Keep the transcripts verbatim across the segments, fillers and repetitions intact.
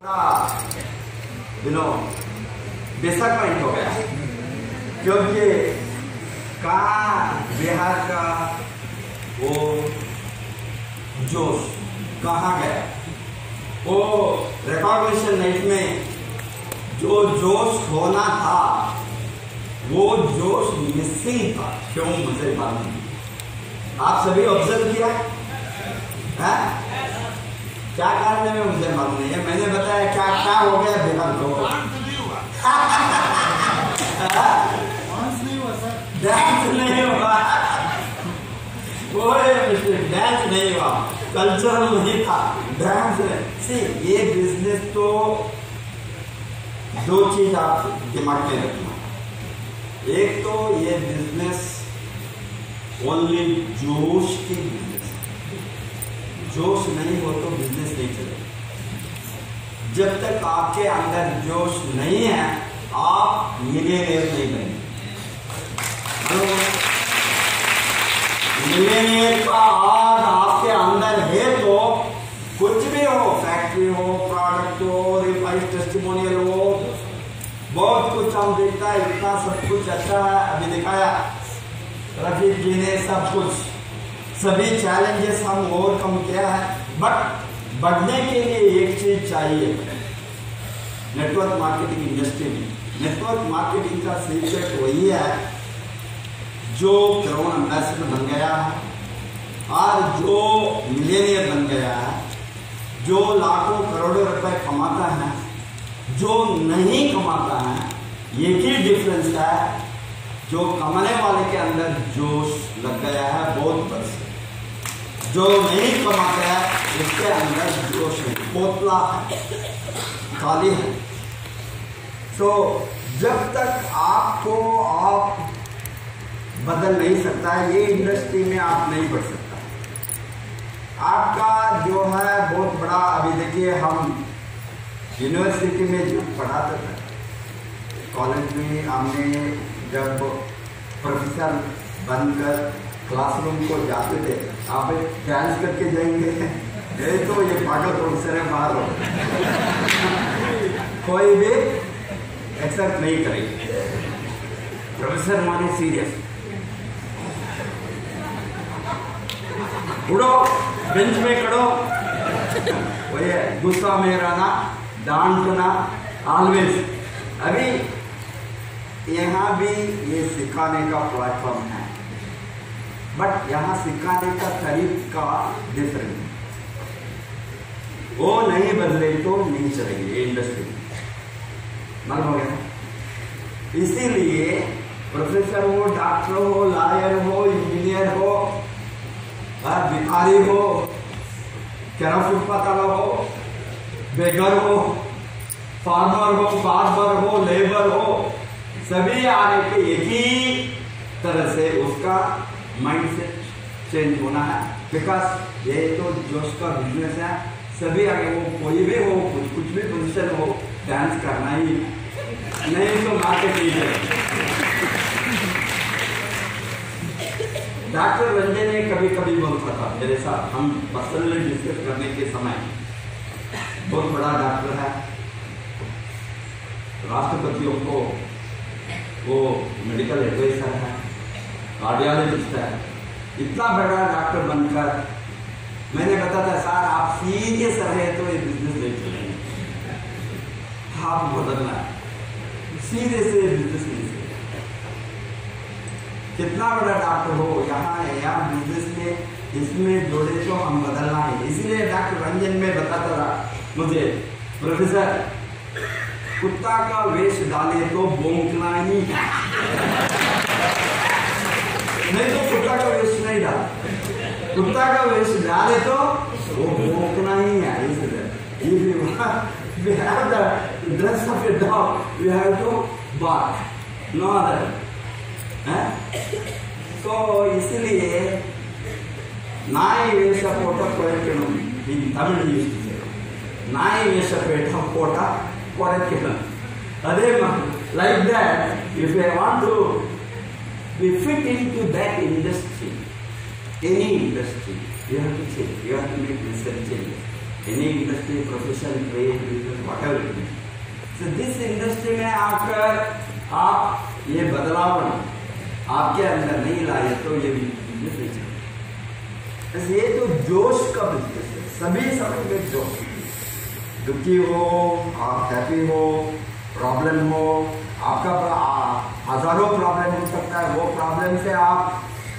You know disappoint हो गया, क्योंकि कहाँ बिहार का वो जोश कहाँ गया। वो रिकॉग्निशन नाइट में जो जोश होना था वो जोश मिसिंग था। क्यों मुझे मालूम नहीं। आप सभी ऑब्जर्व किया है? क्या कारण है मुझे मालूम नहीं है। मैंने बताया क्या क्या हो गया बिहार को। डांस नहीं हुआ, डांस नहीं हुआ, कल्चरल नहीं था, डांस से। ये बिजनेस तो दो चीज आप दिमाग में रखना। एक तो ये बिजनेस ओनली जोश की बिजनेस, जोश नहीं हो तो बिजनेस नहीं चलेगा। जब तक आपके अंदर जोश नहीं है आप मिलियनेयर नहीं बनेंगे। मिलियनेयर का आज आपके अंदर है तो कुछ भी हो, फैक्ट्री हो, प्रोडक्ट हो, रिफाइंड टेस्टिमोनियल हो, बहुत कुछ हम देखता है। इतना सब कुछ अच्छा है, अभी दिखाया रफीक जी ने सब कुछ, सभी चैलेंजेस हम ओवरकम किया है। बट बढ़ने के लिए एक चीज चाहिए, नेटवर्क मार्केटिंग इंडस्ट्री में। नेटवर्क मार्केटिंग का सीक्रेट वही है जो क्राउन एम्बेसडर बन गया है और जो मिलियनियर बन गया है, जो लाखों करोड़ों रुपए कमाता है, जो नहीं कमाता है। एक ही डिफरेंस है, जो कमाने वाले के अंदर जोश लग गया है बहुत बस, जो नहीं कमाता है उसके अंदर जोश है, पोतला है, खाली है। तो जब तक आपको आप बदल नहीं सकता है, ये इंडस्ट्री में आप नहीं बढ़ सकता। आपका जो है बहुत बड़ा, अभी देखिए हम यूनिवर्सिटी में जब पढ़ाते थे, कॉलेज में हमने जब प्रोफेसर बनकर क्लासरूम को जाते थे, आप डांस करके जाएंगे, ये तो ये पागल प्रोफेसर है बाहर हो, कोई भी एक्सेप्ट नहीं करेंगे। प्रोफेसर माने सीरियस, उड़ो बेंच में खड़ो, वो ये गुस्सा में रहना, डांटना ऑलवेज। अभी यहाँ भी ये सिखाने का प्लेटफॉर्म है, बट यहाँ सिखाने का तरीका डिफरेंट है। वो नहीं बदले तो नहीं चलेंगे इंडस्ट्री में, मालूम हो गया। इसीलिए प्रोफेसर हो, डॉक्टर हो, लॉयर हो, इंजीनियर हो, भिखारी हो, केरा फुटपाथ वाला हो, बेगर हो, फार्मर हो, फार्मर हो, लेबर हो, सभी आने के एक ही तरह से उसका माइंडसेट चेंज होना है। बिकॉज ये तो जोश का बिजनेस है, सभी आगे वो कोई भी हो, कुछ कुछ भी पोजिशन हो, डांस करना ही, नहीं तो मार्केट नहीं है। डॉक्टर रंजन ने कभी कभी बोलता था मेरे साथ, हम पर्सनली डिस्कस करने के समय, बहुत बड़ा डॉक्टर है, राष्ट्रपतियों को वो मेडिकल एडवाइजर है, कार्डियोलॉजिस्ट है, इतना बड़ा डॉक्टर बनकर मैंने बताया सर आप सीरियस रहे तो ये बिजनेस नहीं चलेंगे, आप बदलना है, सीरियस से बिजनेस नहीं चलेगा। कितना बड़ा डॉक्टर हो, यहाँ यहाँ बिजनेस में इसमें जोड़े तो हम बदलना है। इसीलिए डॉक्टर रंजन में बताता था मुझे, प्रोफेसर कुत्ता का वेश डाले तो भौंकना ही है, नहीं तो कुत्ता का वेश नहीं डाल, कुत्ता का वेश डाले तो वो भौंकना ही है। इसलिए we have the dress of a dog, we have to bark, no other. तो इसलिए नाई वेश पोट कोरक्कणम, तमिल यूज नाई वेश पोट कोरक्कणम। अदे like that, if I want to be fit into that industry, any industry, you have to change, you have to make necessary changes. Any industry, profession, trade, business, whatever it is. So this industry में आकर आप ये बदलाव आपके अंदर नहीं लाए तो ये बिजनेस नहीं चलेगा। ये तो जोश का बिजनेस है, सभी समय में जोश, दुखी हो आप, हैप्पी हो, प्रॉब्लम हो, आपका हजारों प्रॉब्लम हो सकता है, वो प्रॉब्लम से आप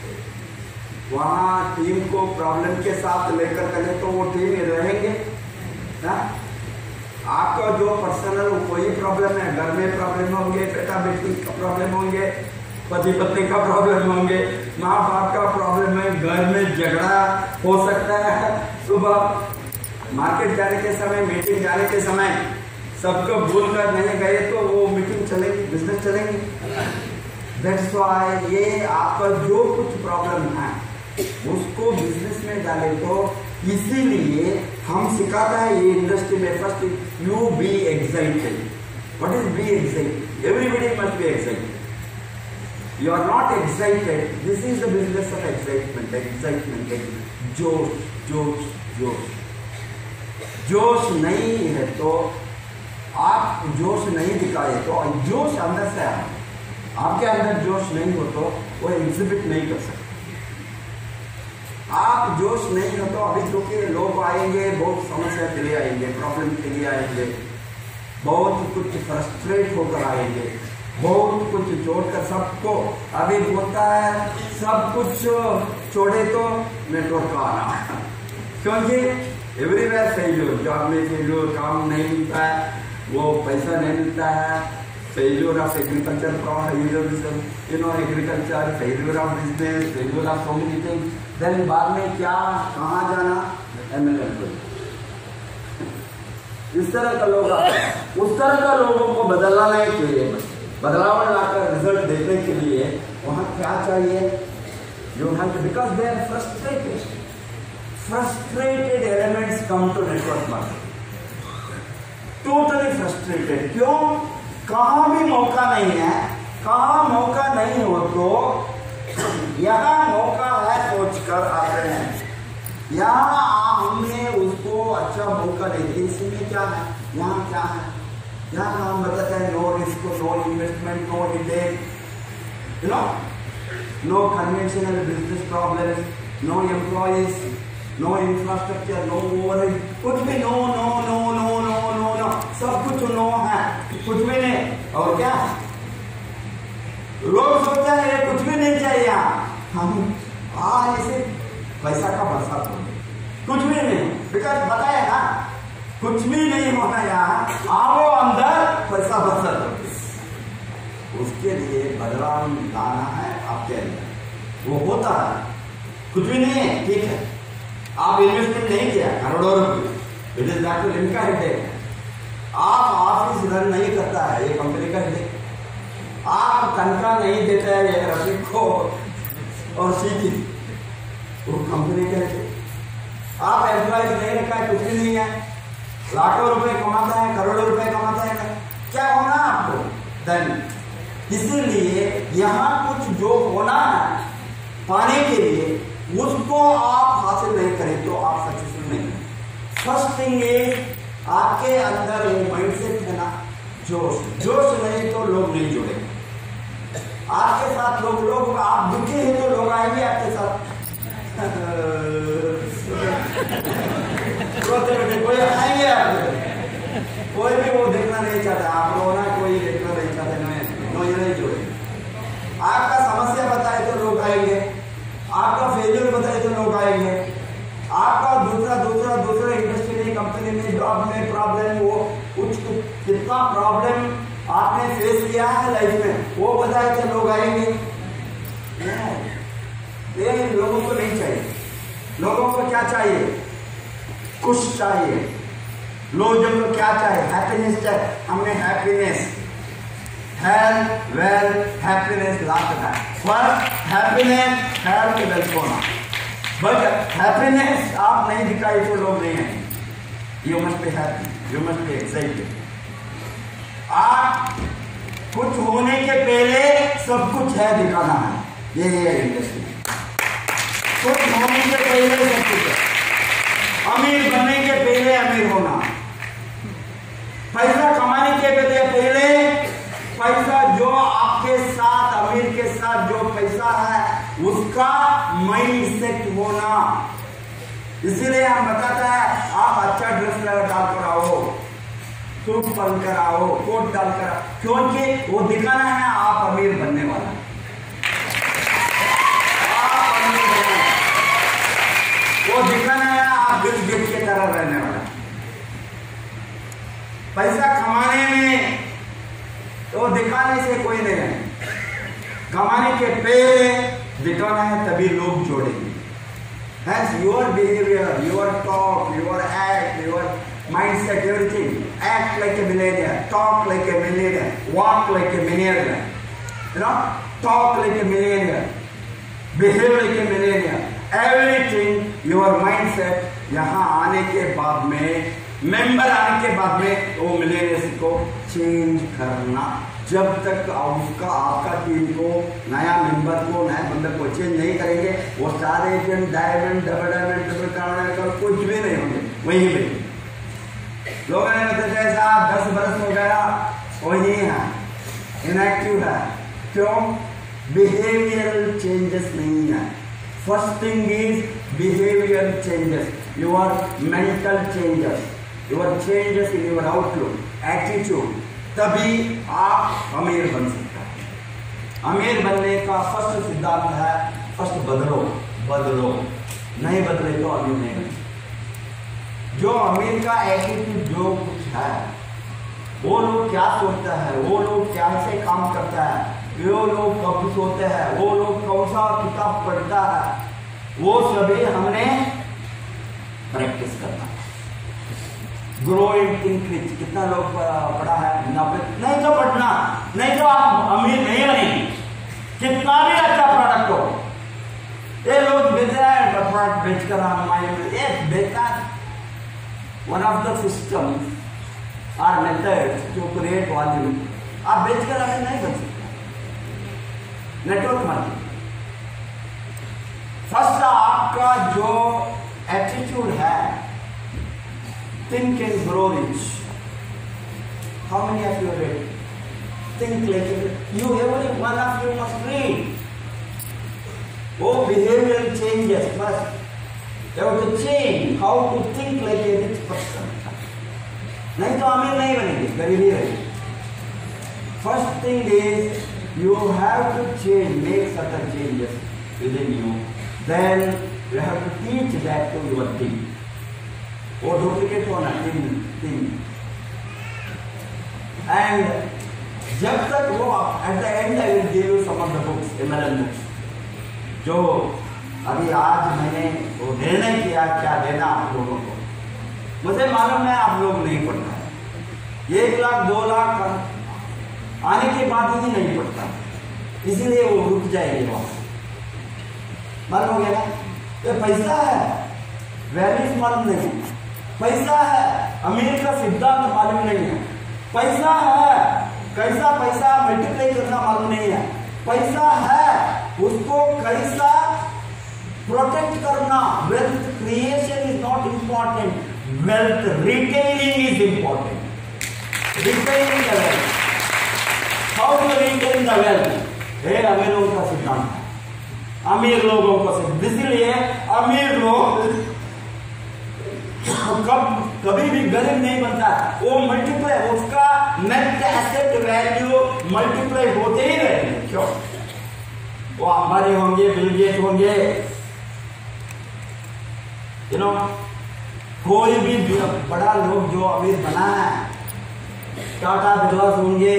वहां टीम को प्रॉब्लम के साथ लेकर चले तो वो टीम में रहेंगे ना। आपका जो पर्सनल कोई प्रॉब्लम है, घर में प्रॉब्लम होंगे, बेटा बेटी का प्रॉब्लम होंगे, पति पत्नी का प्रॉब्लम होंगे, माँ बाप का प्रॉब्लम है, घर में झगड़ा हो सकता है, सुबह मार्केट जाने के समय, मीटिंग जाने के समय सबको भूल कर नहीं गए तो वो मीटिंग चलेगी, बिजनेस चलेगी। दैट्स व्हाई ये आपका जो कुछ प्रॉब्लम है उसको बिजनेस में डाले तो इसीलिए हम सिखाता है ये इंडस्ट्री में। First you be excited. What is be excited? Everybody must be excited. You are not excited, this is the business of excitement. Excitement, जोश जोश जोश। जोश नहीं है तो आप जोश नहीं दिखाए तो जोश अंदर से आए, आपके अंदर जोश नहीं हो तो वो एग्जिबिट नहीं कर सकते। आप जोश नहीं हो तो अभी क्योंकि लोग आएंगे बहुत समस्या के लिए आएंगे, प्रॉब्लम के लिए आएंगे, बहुत कुछ फ्रस्ट्रेट होकर आएंगे, बहुत कुछ छोड़कर सबको अभी बोलता है सब कुछ छोड़े तो नेटवर्क आना, क्योंकि एवरीवेयर फेल्यूर, जॉब में फेल्यूर, काम नहीं मिलता है, वो पैसा नहीं मिलता है, failure of agriculture, you know agriculture, failure of business, failure of so many things. Then बाद में क्या, कहाँ जाना, एमएलए। इस तरह का लोग उस तरह का लोगों को बदलने के लिए, बदलाव लाकर रिजल्ट देने के लिए वहां क्या चाहिए? You have to, because they are frustrated, frustrated elements come to network market, totally frustrated. क्यों? कहाँ भी मौका नहीं है, कहाँ मौका नहीं हो तो यहाँ मौका है सोचकर आते हैं, यहाँ हमने उसको अच्छा मौका दे दिया। इसमें क्या है, यहाँ क्या है, यहाँ हम बताते हैं no risk, no investment, no hidden, you know, no conventional business problem, no employees, no infrastructure, no overhead, कुछ भी no no no no no no no, सब कुछ नो है, कुछ भी नहीं। और क्या लोग सोचते हैं कुछ भी नहीं चाहिए, हम हाँ ऐसे पैसा का बरसात हो, कुछ भी नहीं, बिकॉज बताया ना कुछ भी नहीं होना, यहाँ आओ अंदर पैसा बरसात हो। उसके लिए बदलाव लाना है आपके अंदर, वो होता है, कुछ भी नहीं है, ठीक है, आप इन्वेस्टमेंट नहीं किया करोड़ों रुपए, it is back to link का हेडेक। आप ऑफिस रन नहीं करता है, ये कंपनी का हेडेक। आप तनख्वाह नहीं देता है ये रफीक को और सीखी, वो कंपनी का हेडेक। आप एम्प्लॉयज नहीं रखा है, कुछ भी नहीं है, लाखों रुपए कमाता है, करोड़ों रुपए कमाता है, क्या होना आपको? देन इसीलिए यहाँ कुछ जो होना है पाने के लिए उसको आप हासिल नहीं करें तो आप सक्सेसफुल नहीं। फर्स्ट थिंग इज आपके अंदर वो माइंडसेट है ना, जोश। जोश नहीं तो लोग नहीं जुड़ेंगे आपके साथ। लोग लोग आप दुखी हैं तो लोग आएंगे आपके साथ, कोई आएंगे आपके, कोई भी वो देखना नहीं चाहता, आप रोना कोई देखना नहीं चाहते, नो ये नहीं जुड़े। आपका समस्या बताए तो लोग आएंगे, आपका फेलियर बताए तो लोग आएंगे, आपका दूसरा दूसरा दूसरा इंडस्ट्री में, कंपनी में, जॉब में प्रॉब्लम, वो कुछ कितना प्रॉब्लम आपने फेस किया है लाइफ में, वो बताए तो लोग आएंगे। ये लोगों को नहीं चाहिए। लोगों को क्या चाहिए? खुश चाहिए। लोगों को क्या चाहिए? हैप्पीनेस चाहिए। हमने happiness, health, wealth, happiness last है। फर्स्ट हैप्पीनेस, हेल्थ, वेल्थ होना, बट हैप्पीनेस आप नहीं दिखाई तो लोग नहीं आएंगे। You must be happy, you must be excited. आप कुछ होने के पहले सब कुछ है दिखाना है, ये है इंडस्ट्री। कुछ होने के पहले सब कुछ है। अमीर बनने के पहले अमीर होना, पैसा कमाने के पहले पहले पैसा जो आपके साथ अमीर के साथ जो पैसा है उसका माइंड सेट होना। इसीलिए हम बताता है आप अच्छा ड्रेस डालकर आओ, सूट पहनकर आओ, कोट डालकर आओ, क्योंकि वो दिखाना है आप अमीर बनने वाला, आप अमीर बनने, वो दिखाना है आप बिल गेट्स की तरह रहने वाला। पैसा कमाने में तो दिखाने से कोई नहीं है, कमाने के पहले दिखाना है तभी लोग जोड़ेंगे। Hence your behavior, your talk, your act, your mindset, everything. Act like a millionaire, talk like a millionaire, walk like a millionaire. You know, talk like a millionaire, behave like a millionaire. Everything, your mindset, यहाँ आने के बाद में, member आने के बाद में वो मिलेनियर्स को चेंज करना। जब तक उसका आपका टीम को नया मेंबर को नया बंदर को चेंज नहीं करेंगे, वो सारे diamond double diamond double diamond कुछ भी नहीं होंगे, वहीं पे लोगों ने बताया साहब दस बरस हो गया वही है, इनएक्टिव है। क्यों? बिहेवियरल चेंजेस नहीं है। First thing is behaviour changes, your mental changes, your changes in your outlook, attitude, तभी आप अमीर बन सकते हैं। अमीर बनने का फर्स्ट सिद्धांत है फर्स्ट बदलो, बदलो, नहीं बदले तो अमीर नहीं बने। जो अमीर का एटीट्यूड जो कुछ है, वो लोग क्या सोचता है, वो लोग क्या से काम करता है, वो लोग कब सोते हैं, वो लोग कौन सा किताब पढ़ता है, वो सभी हमने प्रैक्टिस करना है। ग्रो इन थिंक रिच, कितना लोग पढ़ा है? नहीं तो पढ़ना, नहीं तो आप अमीर नहीं बनेंगे, कितना भी अच्छा प्रोडक्ट हो। ये लोग बेच रहे हैं प्रोडक्ट बेचकर हमारे ये बेकार। वन ऑफ द सिस्टम और मेथड टू क्रिएट वॉल्यूम, आप बेचकर अमीर नहीं बन सकते। नेटवर्क मार्केटिंग, फर्स्ट आपका जो एटीट्यूड है, think and grow rich. How many of you read? Think like you, every one of you must read. Oh, behavioral changes first. You have to change how to think like a rich person. नहीं तो अमीर नहीं बनेंगे, गरीबी रहेगी। First thing is you have to change, make certain changes within you. Then you have to teach that to your team. वो duplicate होना team team and जब तक वो at the end I will give you some of the books, MLM books, जो अभी आज मैंने वो निर्णय किया क्या देना आप लोगों को। मुझे मालूम है आप लोग नहीं पढ़ता है, एक लाख दो लाख आने के बाद ही नहीं पढ़ता, इसीलिए वो रुक जाएगी वहां। मालूम हो गया ना, ये पैसा है, वैल्यूज मालूम नहीं, पैसा है, अमीर का सिद्धांत मालूम नहीं है, पैसा है, कैसा पैसा मल्टीप्लाई करना मालूम नहीं है, पैसा है उसको कैसा प्रोटेक्ट करना। Wealth creation is not important, wealth retaining is important. Retaining the wealth, how to retain the wealth, ये अमीरों का सिद्धांत है, अमीर लोगों को सिद्धांत। इसलिए अमीर लोग कब कभी भी गरीब नहीं बनता, वो मल्टीप्लाई, उसका नेट एसेट वैल्यू मल्टीप्लाई होते ही रहेंगे। क्यों? वो अंबानी होंगे, बिल गेट्स होंगे, यू नो, कोई भी बड़ा लोग जो अमीर बना है, टाटा बिरलास होंगे,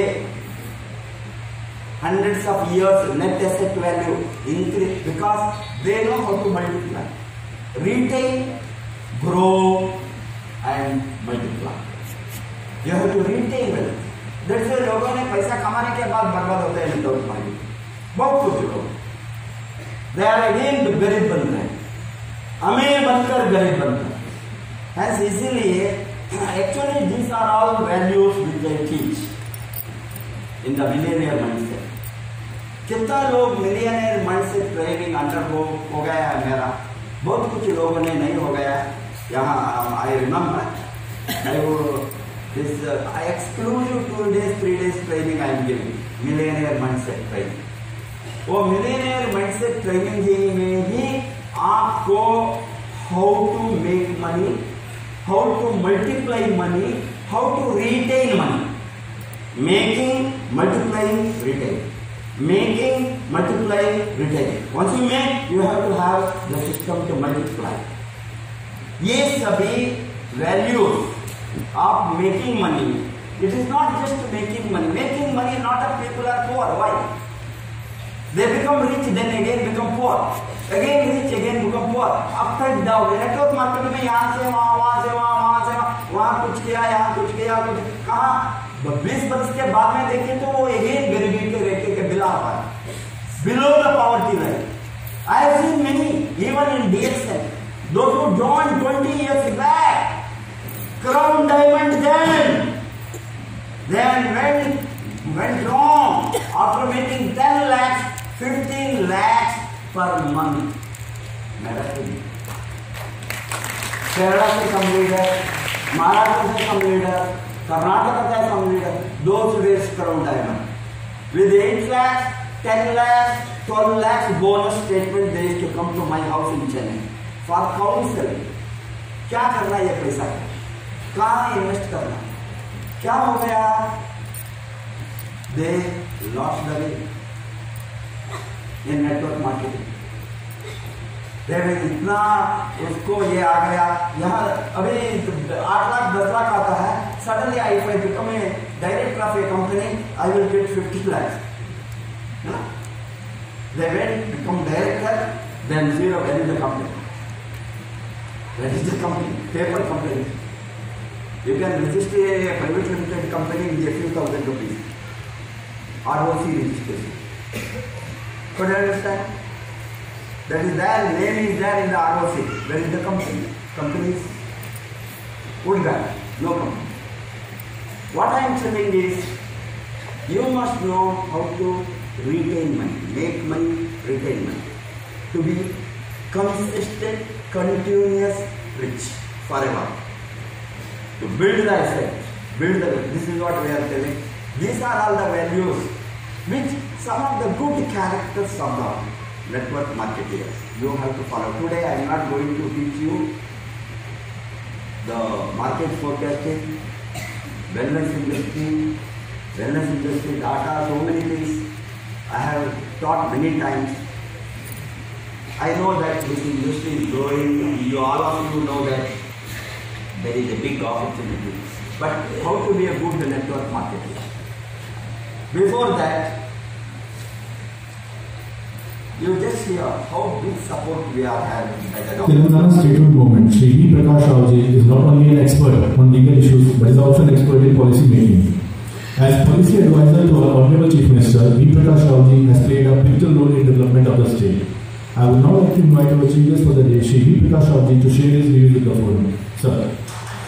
hundreds of years net asset value increase because they know how to multiply, retain, grow and multiply. You have to retain wealth. That's why लोगों ने पैसा कमाने के बाद बर्बाद होते हैं नेटवर्क मार्केटिंग, बहुत कुछ लोग they are again गरीब बन रहे हैं, अमीर बनकर गरीब बनते हैं। Hence इसीलिए actually these are all values which I teach in the millionaire mindset. कितना लोग मिलियनेयर माइंडसेट ट्रेनिंग अंडर हो हो गया है मेरा, बहुत कुछ लोगों ने नहीं हो गया, Yeah, I remember. I will, this uh, I exclusive two days, three days training I am giving. Millionaire mindset training. वो millionaire mindset training में ही आपको how to make money, how to multiply money, how to retain money. Making, multiplying, retaining. Making, multiplying, retaining. Once you make, you have to have the system to multiply. ये सभी values of making money. It is not just making money. Making money, not that people are poor. Why? They become rich, then again become poor. Again rich, again become poor. Up and down. Network market में यहाँ से वहाँ, वहाँ से वहाँ, वहाँ से वहाँ, वहाँ कुछ किया, यहाँ कुछ किया, कुछ कहाँ? बीस वर्ष के बाद में देखें तो वो अगेन गरीबी के रेखे के बिला हुआ है. Below the poverty line. I have seen many, even in D X N, those who joined twenty years back, crown diamond then, then went, went wrong after making ten lakhs, fifteen lakhs per month. Kerala से some leader, Maharashtra से some leader, Karnataka से some leader, those raised crown diamond. With eight lakhs, ten lakhs, twelve lakhs bonus statement, they used to come to my house in Chennai for counseling. क्या करना ये पैसा का? कहाँ invest करना? क्या हो गया? They lost the way in network marketing. इतना उसको ये आ गया यहाँ अभी आठ लाख दस लाख आता है. Suddenly I if I become a director of a company, I will get fifty lakhs. They went become director, then zero. Where is the company? Where is the company? Paper company. You can register a private limited company with a few thousand rupees. R O C registration. Could you understand? That is there, name is there in the R O C. Where is the company? Companies would have no company. What I am saying is, you must know how to retain money, make money, retain money. To be consistent, continuous, rich forever. To build the asset, build the, this is what we are telling. These are all the values which some of the good characters of the network marketers you have to follow. Today I am not going to teach you the market forecasting, wellness industry, wellness industry data, so many things I have taught many times. I know that this industry is growing. You all of you know that there is a big opportunity. But how to be a good network marketer? Before that, you just hear how big support we are having by the government. Telangana statehood movement, Shri V. Prakash Rauji is not only an expert on legal issues but is also an expert in policy making. As policy advisor to our Honorable Chief Minister, V. Prakash Rauji has played a pivotal role in development of the state. I would now like to invite our chief guest for the day, Shri V. Prakash Rauji, to share his views with the forum. Sir.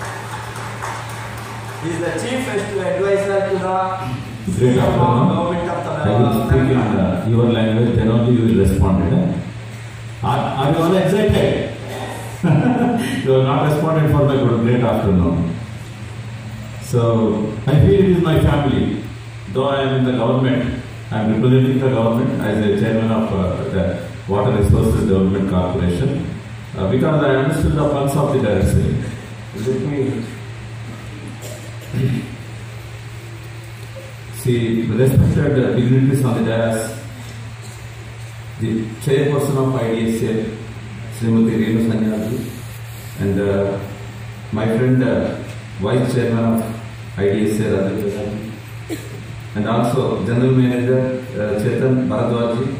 He is the chief advisor to the Great afternoon. I will speak in uh, your language, then only you will respond. Eh? Are, are you all excited? You have not responded for my good. Great afternoon. So, I feel it is my family. Though I am in the government, I am representing the government as a chairman of uh, the Water Resources Development Corporation uh, because I understood the pulse of the direction. Let me see, respected uh, dignitaries on the dais, the chairperson of I D S A, Srimati Renu Sanyal, and uh, my friend, uh, vice chairman of I D S A, Radha, and also general manager uh, Chetan Bharadwaj.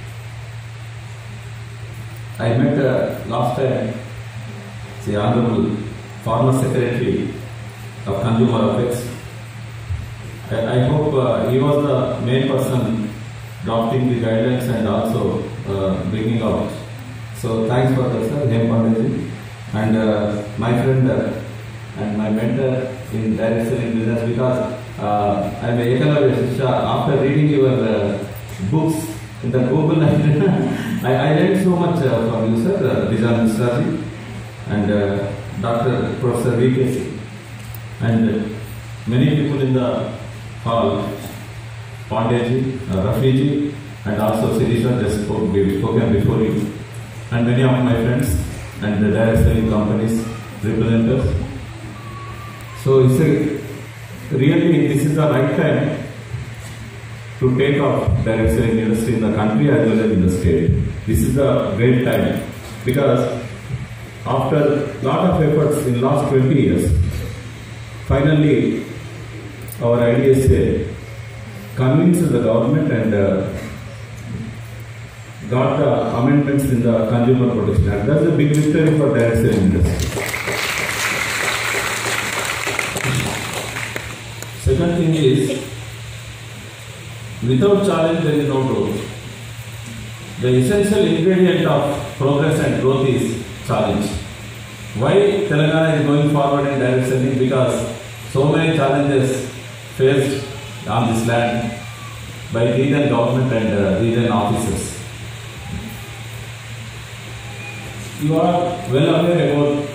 I met uh, last time the Honorable Former Secretary of Consumer Affairs. I, I hope uh, he was the main person drafting the guidelines and also uh, bringing out. So thanks for that, sir, Hem Pandit, and uh, my friend uh, and my mentor in direction in business, because uh, I am a Ekalavya Shishya. After reading your uh, books in the Google, I, I learned so much uh, from you, sir, uh, Bijan Misraji, and uh, Doctor Professor V K C, and many people in the hall, Pandeji, uh, Rafiji, and also Sirisha, just spoke, we've spoken before you, and many of my friends and the direct selling companies, representatives. So it's a, really this is the right time to take off direct selling industry in the country as well as in the state. This is a great time because after lot of efforts in last twenty years, finally our I D S A convinced the government and uh, got the amendments in the Consumer Protection Act. That's a big victory for direct selling industry. Second thing is, without challenge there is no growth. The essential ingredient of progress and growth is challenge. Why Telangana is going forward in direct selling? Because so many challenges faced on this land by region government and uh, region officers. You are well aware about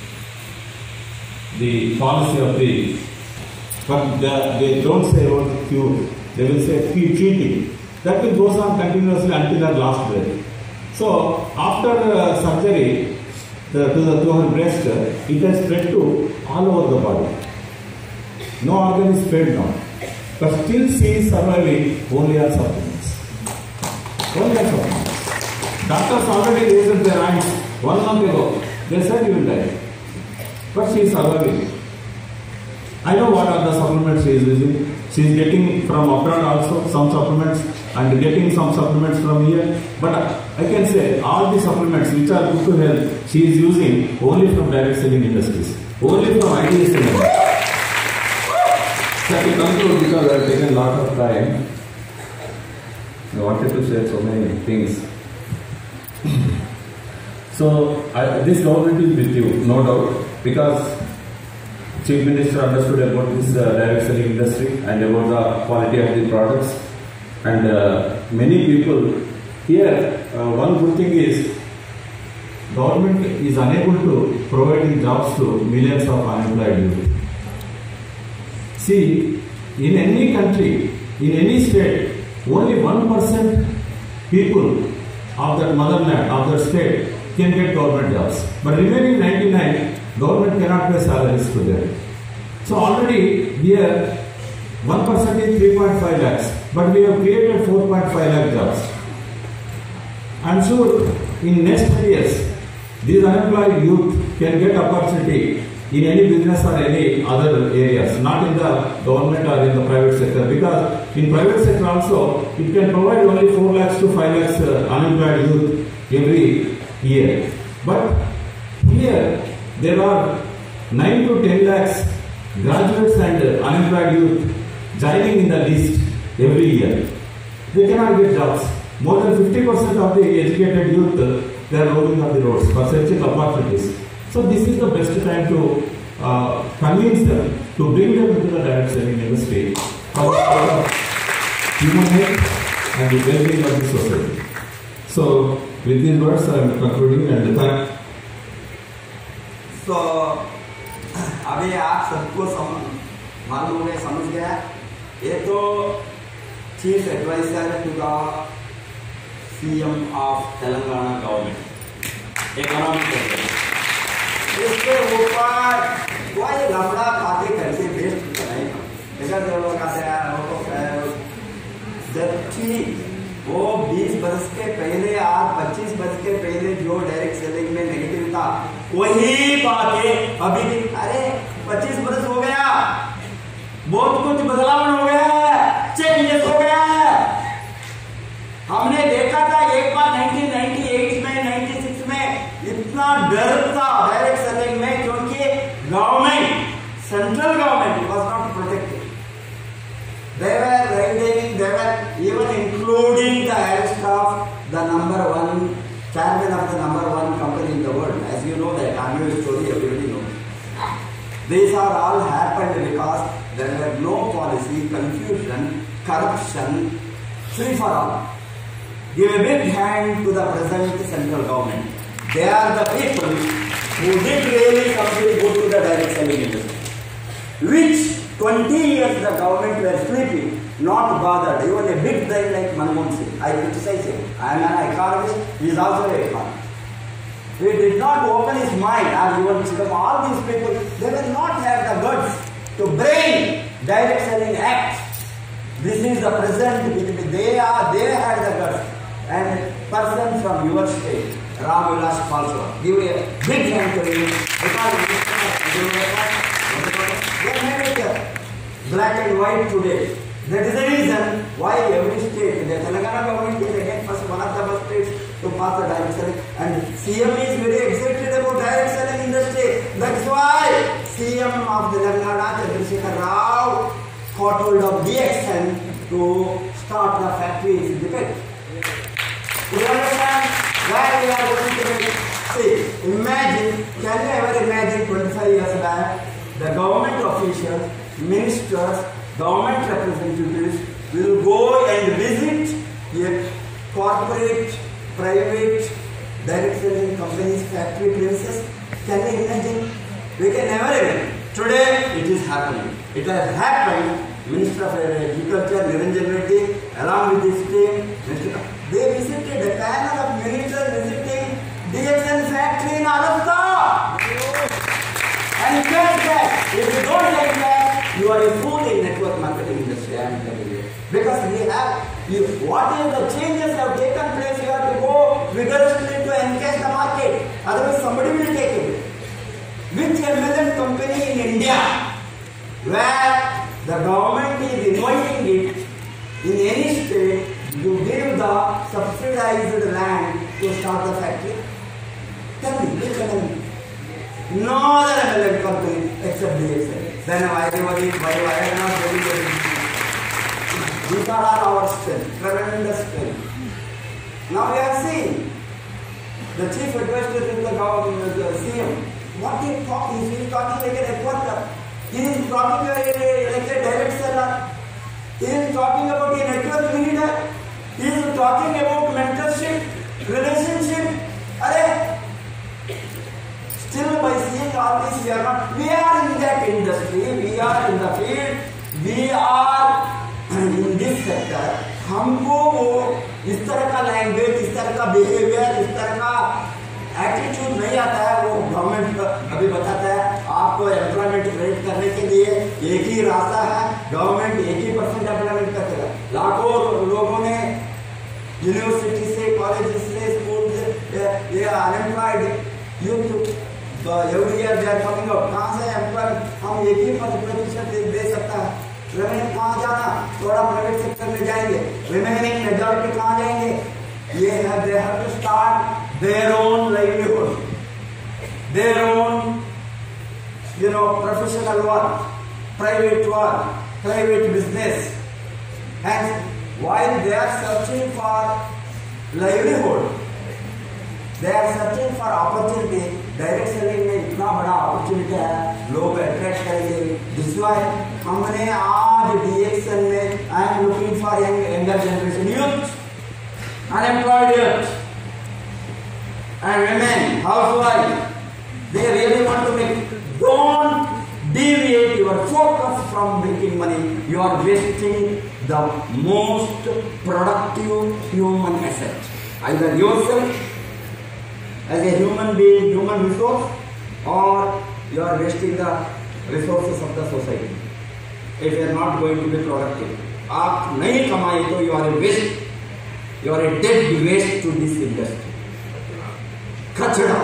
the policy of the, but the, they don't say about the cure, they will say cheating. That will goes on continuously until the last breath. So after uh, surgery the, to the to her breast, it has spread to all over the body. No organ is spared now, but still she is surviving only on supplements. Only on supplements. Doctors already raised their hands one month ago. They said you will die, but she is surviving. I know what are the supplements she is using. She is getting from abroad also some supplements and getting some supplements from here. But I can say all the supplements which are good to health, she is using only from direct selling industries, only from I D S A. So to conclude, because I have taken a lot of time, I wanted to share so many things. So I, this government is with you, no doubt, because Chief Minister understood about this uh, direct selling industry and about the quality of the products, and uh, many people here. Uh, one good thing is government is unable to provide jobs to millions of unemployed youth. See, in any country, in any state, only one percent people of that motherland, of that state, can get government jobs. But remaining ninety-nine, government cannot pay salaries to them. So already here, one percent is three point five lakhs, but we have created four point five lakh jobs. I am sure in next ten years, these unemployed youth can get opportunity in any business or any other areas, not in the government or in the private sector, because in private sector also, it can provide only four lakhs to five lakhs uh, unemployed youth every year. But here, there are nine to ten lakhs graduates and uh, unemployed youth joining in the list every year. They cannot get jobs. More than fifty percent of the educated youth, uh, they are roaming on the roads for searching opportunities. So this is the best time to uh, convince them, to bring them into the direct selling industry for the human health and the well-being of the society. So with these words I am concluding and thank. So अभी आप सबको सम, मालूम है, समझ गया। ये तो chief adviser to the CM of Telangana government economic, इसके ऊपर कोई लफड़ा खाते करके वेस्ट कराएगा, जबकि वो बीस बरस के पहले, आज पच्चीस बरस के पहले जो डायरेक्ट सेलिंग में नेगेटिव था, वही बातें अभी भी। अरे पच्चीस बरस हो गया, बहुत कुछ बदलाव हो गया है, चेंजेस हो गया है। हमने देखा था एक बार नाइनटीन नाइंटी एट में, नाइंटी सिक्स में इतना डर था डायरेक्ट सेलिंग में, क्योंकि government, central government was not protected. They were raiding, they were even including the arrest of the number one, chairman of the number one company in the world. As you know that, I know the story, everybody knows. These are all happened because there were no policy, confusion, corruption, free for all. Give a big hand to the present central government. They are the people who did really something good to the direct selling industry, which twenty years the government were sleeping, not bothered. Even a big brain like Manmohan Singh, I criticize him. I am an economist, he is also an economist. He did not open his mind, as even Chidam, all these people, they will not have the guts to bring direct selling act. This is the present, they are, they had the guts. And person from your state, Ram Vilas Palswar, give a big hand to him, because they made it black and white today. That is the reason why every state, the Telangana government is again first one of the first states to pass the direct selling, and C M is very excited about direct selling industry. That's why C M of Telangana, Chandrasekhar Rao, got hold of D X N to start the factories in the country. You understand where we are going to make? See, imagine, can you ever imagine twenty-five years back, the government officials, ministers, government representatives will go and visit a corporate, private, direct selling companies, factory premises? Can you imagine? We can never imagine. Today it is happening. It has happened. Minister of Agriculture, Niranjan Reddy, along with his team, they visited a panel of ministers visiting D X N factory in Alasta. And you can't get, if you don't like that, you are a fool in network marketing industry. I am telling you. Because we have, you, what is the changes have taken place, you have to go vigorously to engage the market. Otherwise somebody will take it. Which M L M company in India, where the government is inviting it in any state to give the subsidized land to start the factory? Tell me, which M L M? No other M L M company except D X N. Then why everybody, why why are not very very These are our strength, tremendous strength. Now we have seen the chief advisor in the government, the C M. What he talking? He is talking like a reporter. He is talking like a direct seller. He is talking about a network leader. He is talking about mentorship, relationship. Are still by seeing all this, we are not. We are in that industry. We are in the field. We are in this sector. हमको वो इस तरह का language, इस तरह का behaviour, इस तरह का एटीट्यूड नहीं आता है. वो गवर्नमेंट अभी बताता है आपको एम्प्लॉयमेंट क्रिएट करने के लिए एक ही रास्ता है, गवर्नमेंट एक ही परसेंट एम्प्लॉयमेंट करता है. लाखों लोगों ने यूनिवर्सिटी से, कॉलेज से, स्कूल से, ये unemployed youth every year they are coming out. कहाँ से एम्प्लॉयमेंट हम एक ही प्रतिशत दे सकता है. रिमेनिंग कहाँ जाना, थोड़ा प्राइवेट सेक्टर में जाएंगे. रिमेनिंग मेजॉरिटी कहाँ जाएंगे? ये है, they have to start their own livelihood, their own you know professional work, private work, private business. And while they are searching for livelihood, they are searching for opportunity. Direct selling में इतना बड़ा opportunity है, लोग attract करेंगे. This Y हमने आज DXN में I am looking for younger generation youth, unemployed youth and women, housewives. They really want to make. Don't deviate your focus from making money. You are wasting the most productive human asset, either yourself as a human being, human resource, or you are wasting the resources of the society if you are not going to be productive. आप नहीं कमाए तो you are a waste, you are a dead waste to this industry. कचड़ा.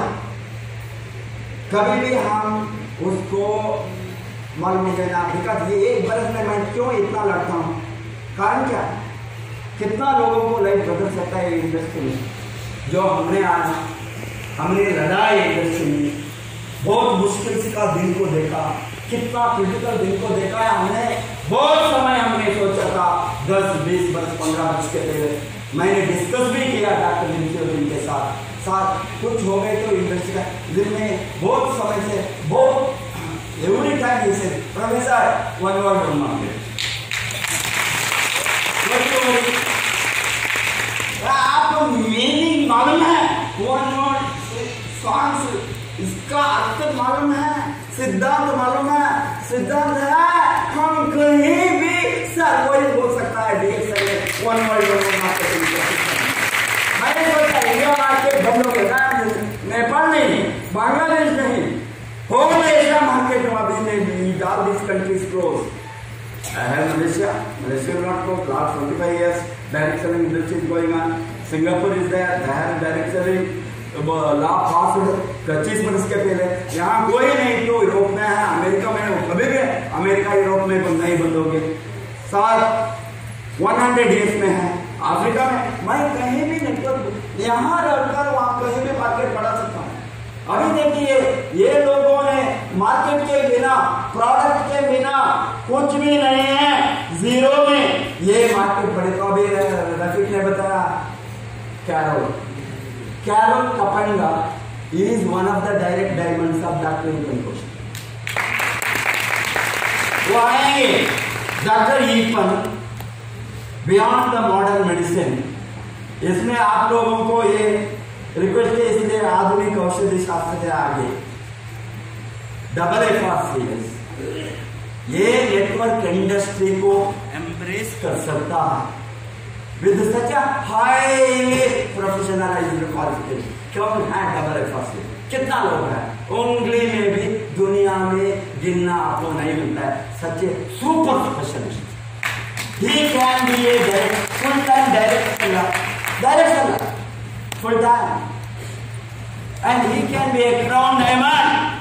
कभी भी हम उसको मालूम देना, बिकॉज ये एक बरस में मैं क्यों इतना लड़ता हूँ, कारण क्या, कितना लोगों को लाइफ बदल सकता है इंडस्ट्री में. जो हमने आज हमने लड़ा इंडस्ट्री में, बहुत मुश्किल से का दिन को देखा, कितना क्रिटिकल दिन को देखा है हमने. बहुत समय हमने सोचा था, दस बीस वर्ष पंद्रह वर्ष के पहले मैंने डिस्कस भी किया डॉक्टर लिंचियों के साथ साथ कुछ हो गए तो इंडस्ट्री का दिन में बहुत समय से बहुत एवरी टाइम से professor one word on market. आपको मीनिंग मालूम है? वन वर्ड सॉन्ग्स, इसका सिद्धांत मालूम है, सिद्धांत है हम कहीं भी सर वही बोल सकता है डीएक्स है वन वर्ल्ड मार्केटिंग। मैंने सोचा इंडिया मार्केट बंद हो गया, नेपाल नहीं, बांग्लादेश नहीं, होल एशिया मार्केट में अभी नहीं, all this countries close. I have Malaysia. Malaysia will not close. Last twenty-five years, direct selling industry is going on. Singapore is there. They have direct selling. लाभ पास पच्चीस वर्ष के पहले यहाँ कोई नहीं, तो यूरोप में है, अमेरिका में कभी भी अमेरिका यूरोप में बंद नहीं बंद हो गए, साथ वन हंड्रेड ईयर्स में है, अफ्रीका में मैं कहीं भी नेटवर्क यहाँ रहकर वहाँ कहीं भी मार्केट बढ़ा सकता हूँ। अभी देखिए ये लोगों ने मार्केट के बिना, प्रोडक्ट के बिना कुछ भी नहीं है, जीरो में ये मार्केट बढ़े। तो अभी रफीक ने बताया कैरोल कैरोल कपंगा is one of the direct diamonds of doctor Eapen कोश। वो आएंगे doctor Eapen beyond the modern medicine. इसमें आप लोगों को ये रिक्वेस्ट है, इसलिए आधुनिक औषधि शास्त्र के आगे double F R C S ये नेटवर्क इंडस्ट्री को एम्ब्रेस कर सकता है with such high professionalised qualification. क्यों है double F R C S? कितना लोग है उंगली में भी दुनिया में गिनना आपको नहीं मिलता है सच्चे super specialist. He can be A direct full time direct direct full time, and he can be a crown diamond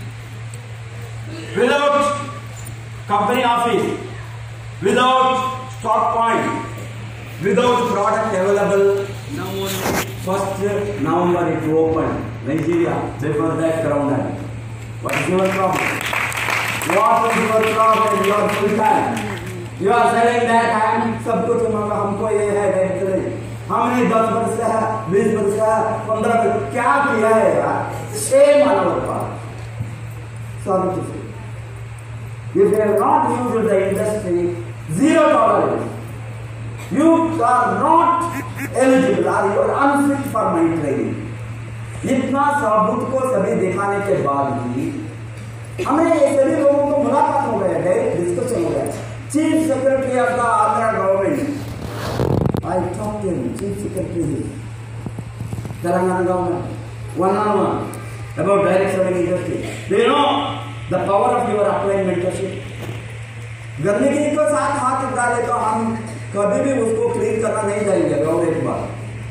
without company office, without stock point, without product available. Now first November it opened Nigeria, before that crown diamond. What is your problem? What is your problem? You are full time, you are selling that time, सब कुछ हमको ये है directly, हमने दस वर्ष का है, बीस वर्ष का है, पंद्रह वर्ष क्या किया है यार, same Manav sorry to say if you have not used the industry zero tolerance you are not eligible और you are unfit for my training. इतना सबूत को सभी दिखाने के बाद भी हमें ये सभी लोगों को मुलाकात हो गया, डायरेक्ट डिस्कशन हो गया। Chief secretary of the Andhra government I talked to him, Chief Secretary, Telangana government, one on one about direct selling industry. Do you know the power of your applied mentorship? गंदगी को साथ हाथ डाले तो हम कभी भी उसको क्लीन करना नहीं जाएंगे। और एक बार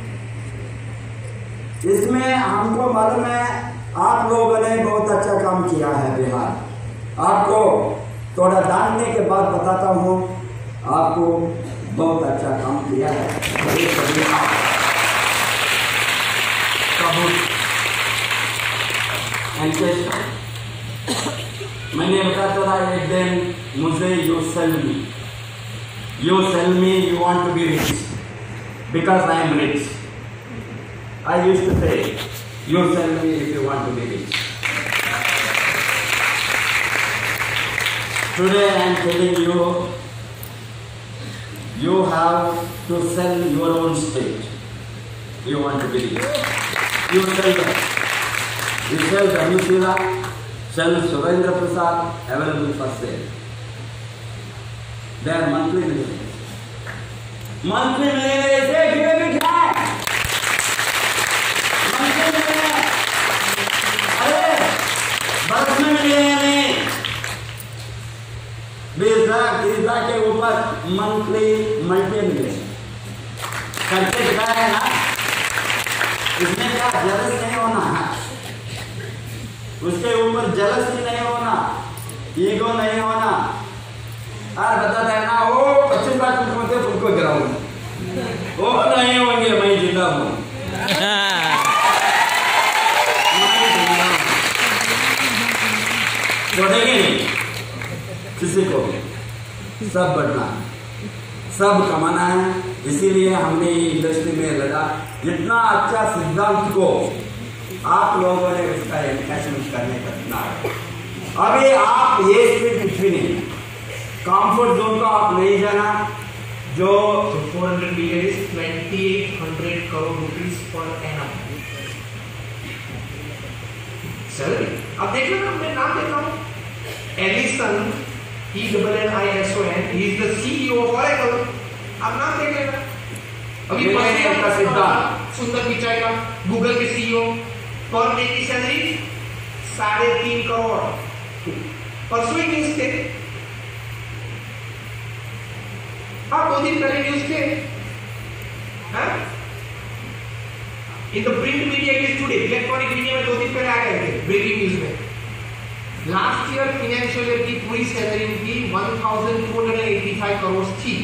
इसमें हमको मालूम है आप लोगों ने बहुत अच्छा काम किया है बिहार। आपको थोड़ा डांटने के बाद बताता हूँ, आपको बहुत अच्छा काम किया है। मैंने बताता था एक दिन मुझे you sell me you sell me you want to be rich because I am rich. I used to say you sell me if you want to be rich. Today I am telling you you have to sell your own state. You want to be rich. You sell them. You sell Dhanusila, sell Surendra Prasad, available for sale. They are monthly millionaires. Monthly millionaires, hey, give a big hand. Monthly millionaires. अरे, बरस में millionaire नहीं। बीस लाख तीस लाख के ऊपर monthly multi million खर्चे दिखा है ना, इसमें क्या जलस नहीं होना है, उसके ऊपर जलस ही नहीं होना, ईगो नहीं होना। और बताते हैं ना वो पच्चीस लाख रुपये थे तुमको गिराऊंगा, वो नहीं होंगे, मैं जिंदा हूँ। छोड़ेंगे नहीं किसी को भी, सब बढ़ना है, सब कमाना है। इसीलिए हमने ये इंडस्ट्री में लगा। इतना अच्छा सिद्धांत को आप लोगों ने उसका एनकैशमेंट करने का चुना। अभी आप ये स्पीड कुछ भी नहीं, कंफर्ट जोन को आप नहीं जाना। जो four hundred million is twenty eight hundred crore rupees per annum salary. अब देख लो ना, मैं नाम देता हूँ Ellison, E double N I S O N, he is the C E O of Oracle. आप नाम देख लेना। अभी सुंदर पिचाई का गूगल के सीईओ, पर डे की सैलरी साढ़े तीन करोड़। परसों ही न्यूज थे, आप दो दिन पहले न्यूज थे, in the print media it is today, electronic media में दो दिन पहले आ गए थे ब्रेकिंग न्यूज में। लास्ट ईयर फाइनेंशियल ईयर की पूरी सैलरी उनकी one thousand four hundred eighty five crore थी,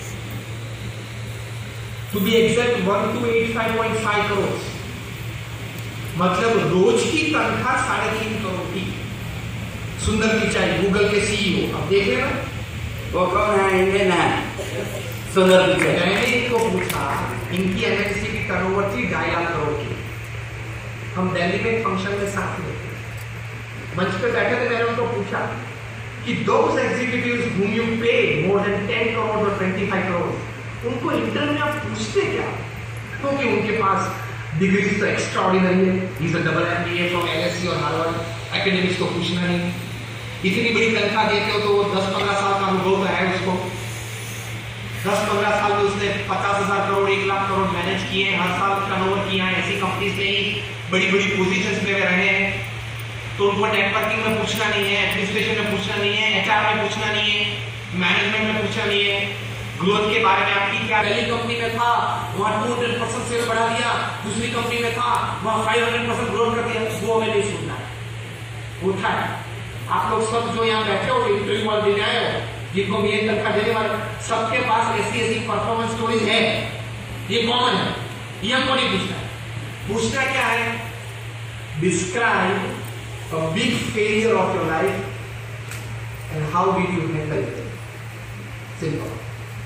to be exact one two eight five point five crore, मतलब रोज की तनख्वाह साढ़े तीन करोड़ की। सुंदर पिचाई गूगल के सीईओ, अब देख लेना वो कौन है, इंडियन है सुंदर पिचाई। मैंने इनको पूछा, इनकी एमएनसी की टर्नओवर थी ढाई लाख करोड़ की। हम दिल्ली में फंक्शन में साथ में मंच पे बैठे थे, मैंने उनको पूछा कि those executives whom you pay more than ten crore और ट्वेंटी फाइव करोड़, उनको इंटरव्यू में आप पूछते क्या? क्योंकि उनके पास डिग्री तो एक्स्ट्राऑर्डिनरी है, he is a double MBA from LSE और हार्वर्ड, एकेडमिक्स को पूछना नहीं। इतनी बड़ी तनख्वाह देते हो तो वो दस पंद्रह साल का अनुभव तो है उसको, दस पंद्रह साल में उसने पचास हजार करोड़ एक लाख करोड़ मैनेज किए हैं, हर साल टर्नओवर किया है, ऐसी कंपनीज में ही बड़ी बड़ी पोजीशंस में रहे हैं। तो उनको नेटवर्किंग में पूछना नहीं है, एडमिनिस्ट्रेशन में पूछना नहीं है, एचआर में पूछना नहीं है, मैनेजमेंट में पूछना नहीं है, ग्रोथ के बारे में आपकी क्या। पहली कंपनी में था वहां टू हंड्रेड परसेंट सेल बढ़ा दिया, दूसरी कंपनी में था वहां फाइव हंड्रेड परसेंट ग्रोथ कर दिया, वो हमें नहीं सुनना है। उठा है आप लोग सब जो यहाँ बैठे हो इंटरव्यू वाले देने आए हो, जिनको भी एक तनख्वाह देने वाले, सबके पास ऐसी ऐसी परफॉर्मेंस स्टोरीज है, ये कॉमन है, ये हमको नहीं पूछना है। पूछना क्या है, describe a big failure of your life and how did you handle it? Simple.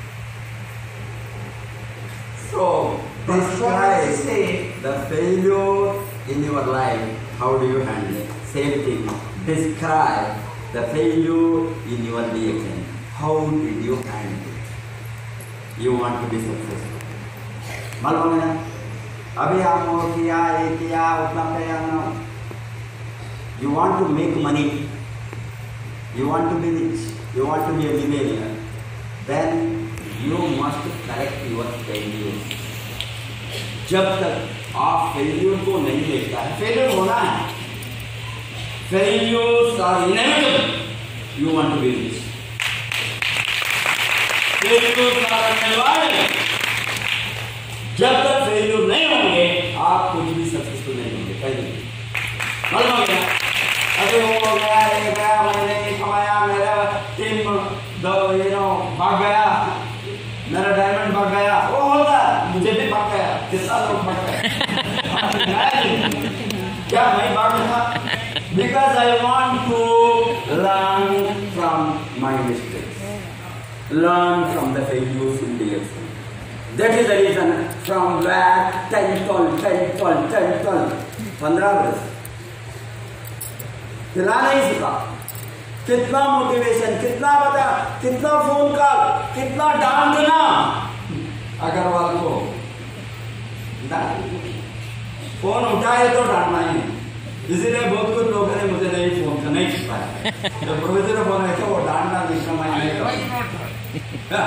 So describe the failure in your life. How do you handle it? Same thing. Describe the failure in your life. How did you handle it? You want to be successful. मालूम है ना? अभी हम वो किया, ये किया, उतना किया ना। You want to make money, you want to be rich, you want to be a millionaire, then you must correct your failure. जब तक आप failure को नहीं देखता है, failure होना है, failures are inevitable. You want to be rich, failures are inevitable. जब तक failure नहीं होंगे, आप कुछ भी सक्सेसफुल नहीं होंगे। कहीं मालूम हो गया? अरे वो गया, ये गया, मैंने ये कमाया, मेरा टीम दो यू नो भाग गया, मेरा डायमंड भाग गया, वो होता है, मुझे भी भाग गया, कितना लोग भाग गए, क्या मैं भाग गया? Because I want to learn from my mistakes, learn from the failures in the exam. That is the reason from where ten, twelve, ten, twelve, ten, twelve, पंद्रह वर्ष खिला नहीं सका, कितना मोटिवेशन, कितना बता, कितना फोन कॉल, कितना डांटना अग्रवाल को, फोन उठाए तो डांटना ही। इसीलिए बहुत कुछ लोगों ने मुझे नहीं फोन का नहीं सिखाया, जब प्रोफेसर फोन आए तो वो डांटना नहीं कमाई नहीं कर।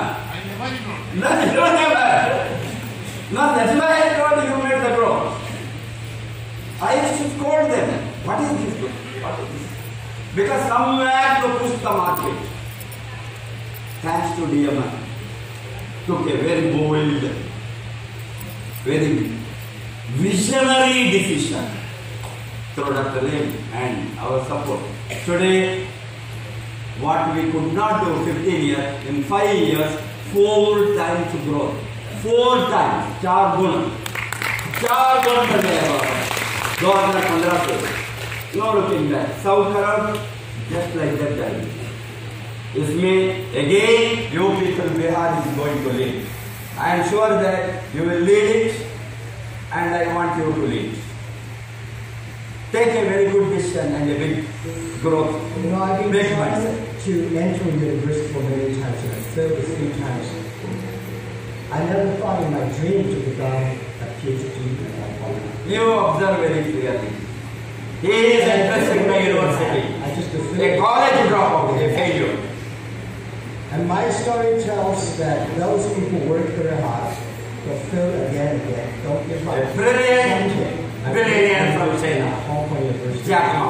No, that's why I told you made the growth. I used to scold them. What is this? What is this? Because somewhere to push the market. Thanks to D M I, took a very bold, very visionary decision through Doctor Lim and our support. Today, what we could not do fifteen years, in five years, four times growth. Four times, चार गुना, चार गुना कर दिया दो हजार पंद्रह से। No looking back, South Arab, just like that time. इसमें again, you people Bihar is going to lead. I am sure that you will lead it, and I want you to lead. Take a very good decision and a big growth. You know, I've been big trying mindset. to enter university for many times, and I've failed a few times. I never thought in my dream to become a PhD in psychology. You observe very clearly. He is interested in the university. I just A college dropout, a failure. And my story tells that those people who work very hard will fail again and again. Don't give up. A brilliant, brilliant from China. Hong Kong University. Jack Ma.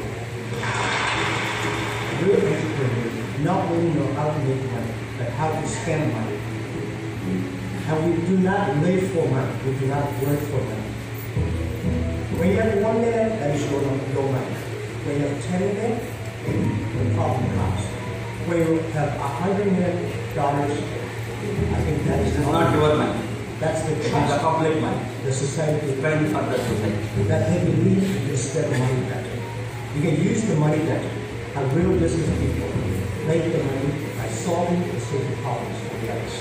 Real entrepreneurs not only know how to make money, but how to spend money. And we do not live for money. We do not work for money. When you have one minute, that is your, your money. When you have ten minutes, the problem comes. When you have a hundred million dollars, I think that is It's not your money. That's the It's trust. the public money. The society Spend for the society. that they believe you can spend money better. You can use the money better. Have real business people make the money by solving the social problems for the others.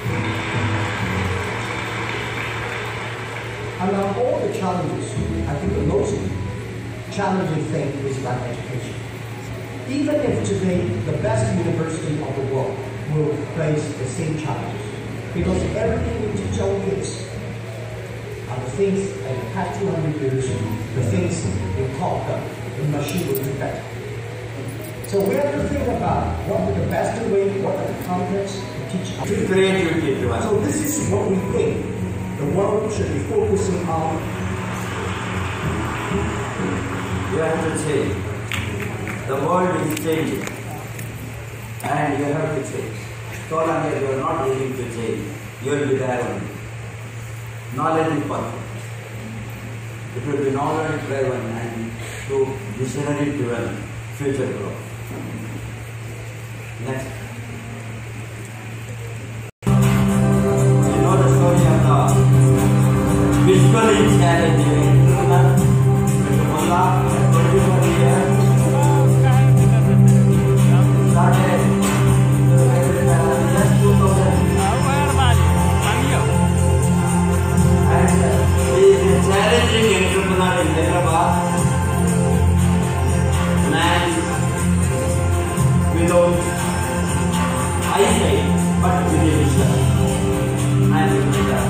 Among all the challenges, I think the most challenging thing is about education. Even if today the best university of the world will face the same challenges, because everything we teach our kids are the things that the past two hundred years, the things we taught them, the machine will do better. So we have to think about what are the best way, what are the contexts to teach our kids. Creativity to us. So this is what we think the world should be focusing on. You have to change. The world is changing. And you have to change. So long as you are not willing to change, you will be there only. Knowledge is perfect. It will be knowledge driven and to visionary driven future growth. Next. You know the story of the visually challenging entrepreneur, Mister Mullah, twenty-one years, started just two thousand. And he is a challenging entrepreneur in Hyderabad. Man without eyesight, but with a vision. And with that.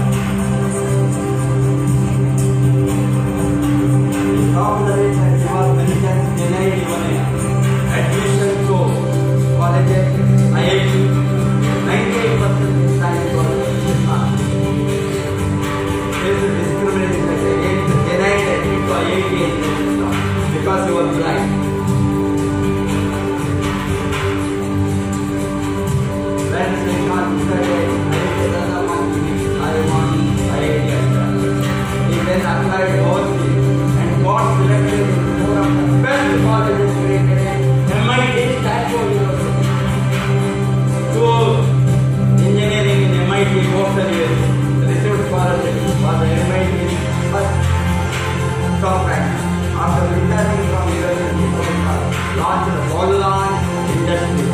He stopped the race and he was many times denied even admission to colleges, I I T. ninety-eight percent of time was not. There is discrimination against denied admission to I I T because he was blind. When they got decided, I want I I T. He then applied overseas and got selected in one of the best colleges created in M I T, Stanford University. So, engineering in M I T Boston received scholarship was the M I T first top rank. After retiring from university, launched the Bolland industry.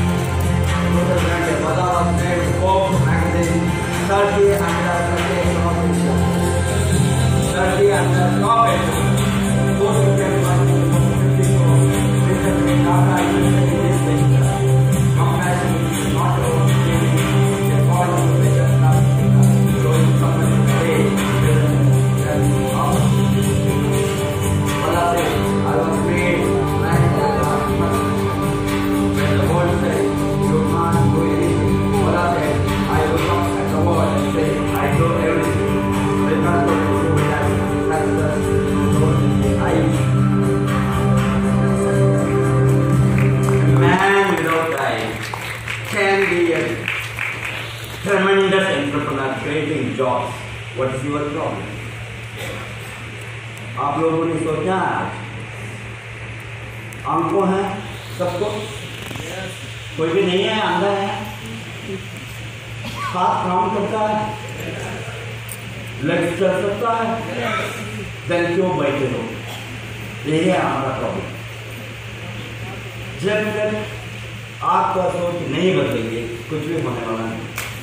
Bala was made Forbes magazine thirty under thirty top thirty under top post recently Tata invested in this sector. Compassion is not only a part of the better growing company today. Bala said, I was made like that when the world said, you can't do anything. Bala said, I will come at the world and say, I do everything. Because what you do that, that's the I. A man without eyes can be a tremendous entrepreneur creating jobs. What is your problem? आप लोगों ने सोचा आंखों है सबको कोई भी नहीं है अंधा है हाथ काम करता है लेग चल सकता है देन क्यों बैठे हो यही है हमारा प्रॉब्लम जब तक आपका सोच नहीं बदलेंगे कुछ भी होने वाला नहीं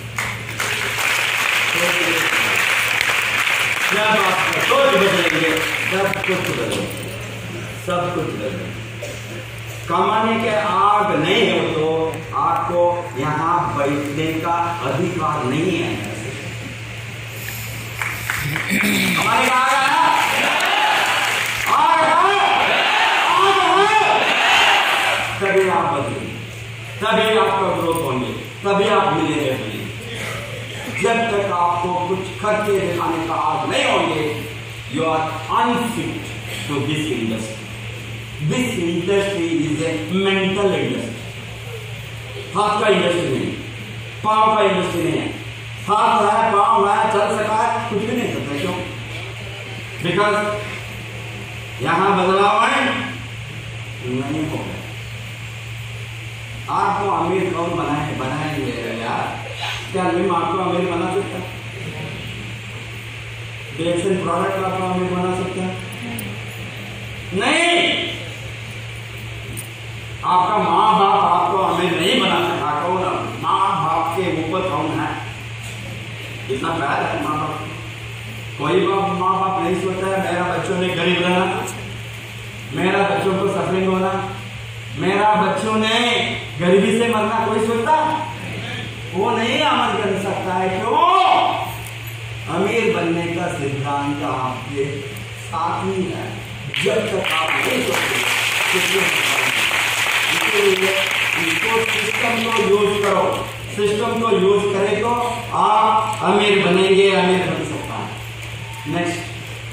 जब आपका सोच बदलेंगे सब कुछ बदलेंगे सब कुछ बदलेंगे कमाने के आग नहीं हो तो आपको यहाँ बैठने का अधिकार नहीं है हमारे कहा आ रहा है तभी आपका ग्रोथ होंगे, तभी आप मिलेंगे बनेंगे। जब तक आपको कुछ करके दिखाने का आज नहीं होंगे, you are unfit to this industry. This industry is a mental industry. हाथ का इंडस्ट्री नहीं, पांव का इंडस्ट्री नहीं है। हाथ है, पांव है, चल सका है, कुछ भी नहीं करता। क्यों? बिकॉज यहां बदलाव नहीं होगा। आपको अमीर कौन बनाए बनाएंगे यार? क्या निम आपको अमीर बना सकता? बेसन प्रोडक्ट आपको अमीर बना सकता? नहीं। आपका माँ बाप आपको अमीर नहीं बना सकता। कौन? माँ बाप के ऊपर कौन है? इतना प्यार है माँ बाप। कोई बाप माँ बाप नहीं सोचता है मेरा बच्चों ने गरीब रहना, मेरा बच्चों को सफरिंग होना, मेरा बच्चों ने गरीबी से मरना। कोई सोचता? वो नहीं अमल कर सकता है। क्यों? अमीर बनने का सिद्धांत आपके साथ ही है। जब तक आप नहीं सोचते, इसको सिस्टम को यूज करो। सिस्टम को यूज करें तो आप अमीर बनेंगे, अमीर बन सकता है। नेक्स्ट।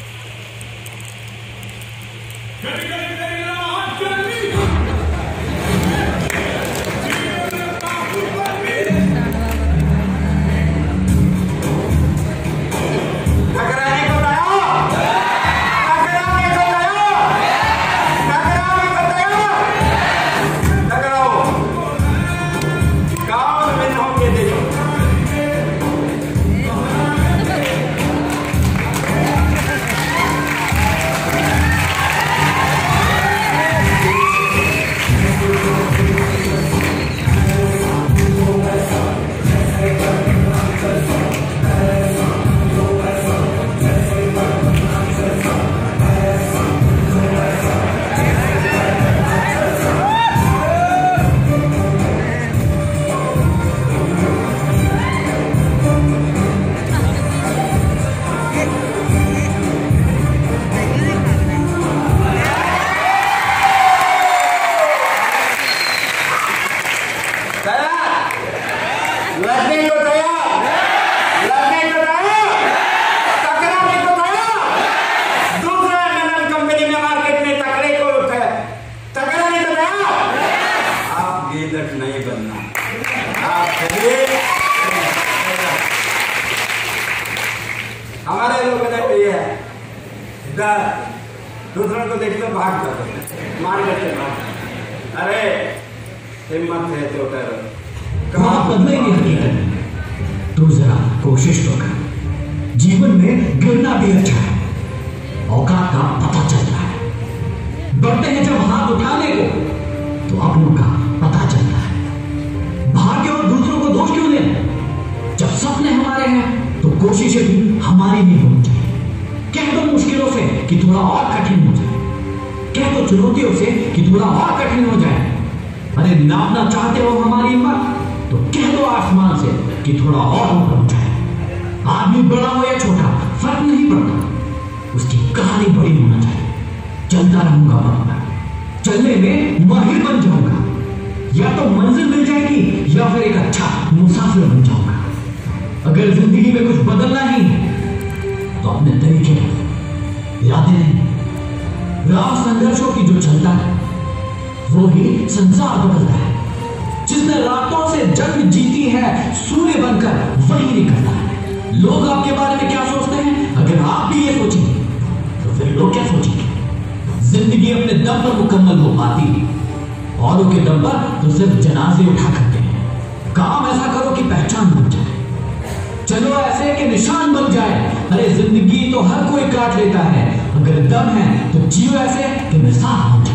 हमारे लोग ये है दूसरों को देखते भाग जाते, मार करते भाग। अरे हिम्मत है तो कर। वहां बदलेगी हकीकत। तू जरा कोशिश तो कर। जीवन में गिरना भी अच्छा है, औकात का पता चलता है। बढ़ते हैं जब हाथ उठाने को तो अपनों का पता चलता है। भाग्य और दूसरों को दोष क्यों देना? जब सपने हमारे हैं तो कोशिशें भी हमारी नहीं होनी चाहिए। कह दो मुश्किलों से कि थोड़ा और कठिन हो जाए, कह दो चुनौतियों से कि थोड़ा और कठिन हो जाए। अरे नापना चाहते हो हमारी हिम्मत तो कह दो आसमान से कि थोड़ा और ऊपर हो जाए। आदमी बड़ा हो या छोटा फर्क नहीं पड़ता, उसकी कहानी बड़ी होना चाहिए। चलता रहूंगा बराबर, चलने में माहिर बन जाऊंगा। या तो मंजिल मिल जाएगी या फिर एक अच्छा मुसाफिर बन जाऊंगा। अगर जिंदगी में कुछ बदलना ही है तो अपने तरीके यादें नहीं, राह संघर्षों की जो चलता है वो ही संसार बदलता है। जिसने रातों से जंग जीती है सूर्य बनकर वही निकलता है। लोग आपके बारे में क्या सोचते हैं, अगर आप भी ये सोचेंगे तो फिर लोग क्या सोचेंगे? जिंदगी अपने दम पर मुकम्मल हो पाती है, औरों के दम पर तो सिर्फ जनाजे उठा करते हैं। काम ऐसा करो कि पहचान बन जाए, चलो ऐसे कि निशान बन जाए। अरे जिंदगी तो हर कोई काट लेता है, अगर दम है तो जियो ऐसे कि मिसाल बन जाए।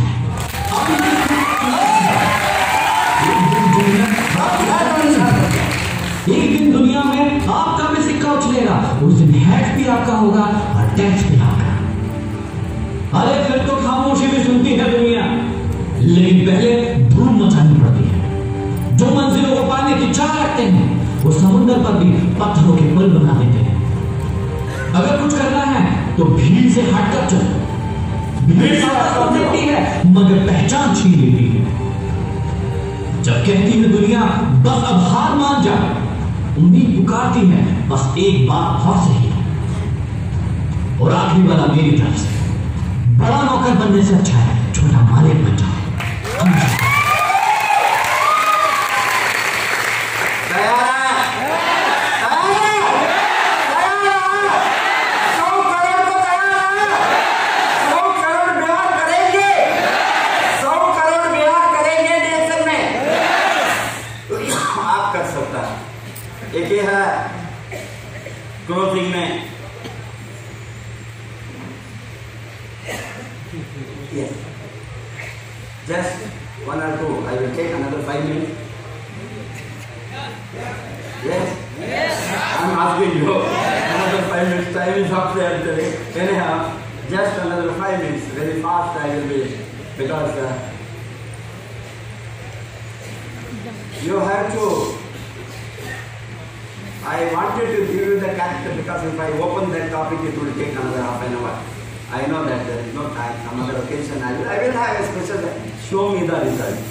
एक दिन दुनिया में आपका भी सिक्का उछलेगा, उस दिन हैट भी आपका होगा और टैक्स भी आपका। अरे फिर तो खामोशी भी सुनती है दुनिया, लेकिन पहले धूम मचानी पड़ती है। जो मंजिलों को पाने की चाह रखते हैं वो समुद्र पर भी पत्थरों के पुल बना देते हैं। अगर कुछ करना है तो भीड़ से हटकर चलो। भीड़ साथ देती है मगर पहचान छीन लेती है। जब कहती है दुनिया बस अब हार मान जा, उम्मीद पुकारती है बस एक बार और सही। और आखिरी वाला मेरी तरफ से, बड़ा नौकर बनने से अच्छा है छोटा मालिक बन जाओ। एक ये है क्लोथिंग में, yes, just one or two. I will take another five minutes. Yes, yes. I'm asking you another five minutes. Time is up there today. Anyhow, just another five minutes. Very fast I will be, because uh, you have to. I wanted to give you the character, because if I open that topic, it will take another half an hour. I know that there is no time. Some other occasion I will, I will have a special. Show me the result.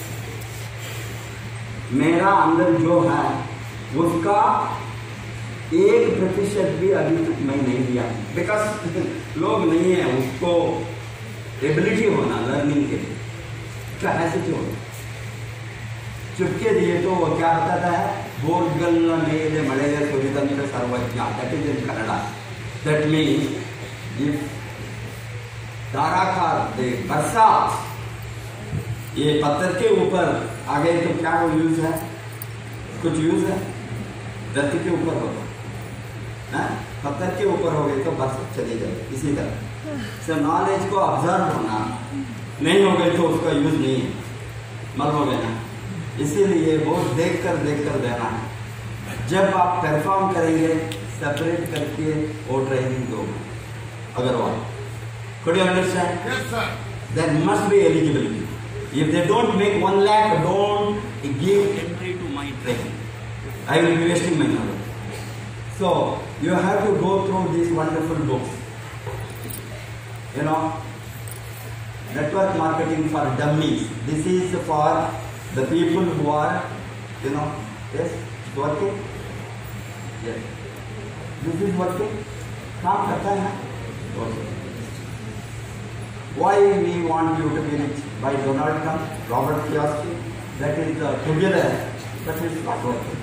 मेरा अंदर जो है उसका एक प्रतिशत भी अभी तक मैं नहीं दिया, बिकॉज लोग नहीं है उसको एबिलिटी होना लर्निंग के लिए, कैपेसिटी होना। चुपके दिए तो वो क्या बताता है, बोर्गल मेरे मड़े सुरितंत्र सर्वज्ञ, that is in Kannada. That means if धाराकार दे बरसात ये पत्थर के ऊपर आ गए तो क्या वो यूज है, कुछ यूज है, धरती के ऊपर होगा, पत्थर के ऊपर हो गए तो बरसात चली जाए। इसी तरह से नॉलेज को ऑब्जर्व होना, नहीं हो गए तो उसका यूज नहीं है, मर हो गए ना। इसीलिए बहुत देख कर देख कर देना है। जब आप परफॉर्म करेंगे सेपरेट करके वो ट्रेनिंग दो। अगर वो could you understand? Yes, sir. There must be eligibility. If they don't make one lakh, don't give entry to my training. I will be wasting my knowledge. So you have to go through these wonderful books. You know, network marketing for dummies. This is for the people who are, you know, yes, working. Yes, this is working. काम करता है ना? Okay. Why we want you to be rich? By Donald Trump, Robert Kiyosaki, that is the together, but it's not working.